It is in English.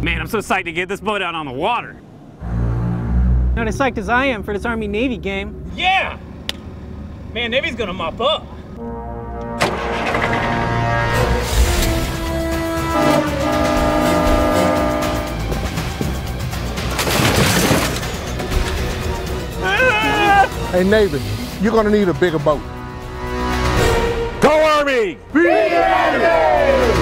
Man, I'm so psyched to get this boat out on the water. Not as psyched as I am for this Army-Navy game. Yeah! Man, Navy's gonna mop up. Hey, Navy, you're gonna need a bigger boat. Go Army! Be ready!